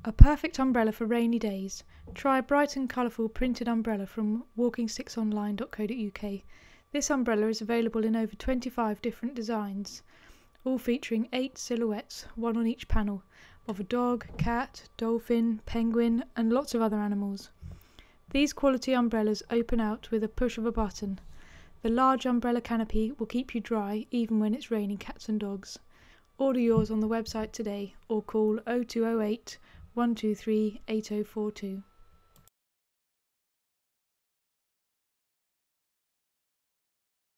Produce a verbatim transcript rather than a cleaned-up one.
A perfect umbrella for rainy days. Try a bright and colourful printed umbrella from walking sticks online dot co dot U K. This umbrella is available in over twenty-five different designs, all featuring eight silhouettes, one on each panel, of a dog, cat, dolphin, penguin and lots of other animals. These quality umbrellas open out with a push of a button. The large umbrella canopy will keep you dry even when it's raining cats and dogs. Order yours on the website today or call oh two oh eight, one two three, eight oh four two.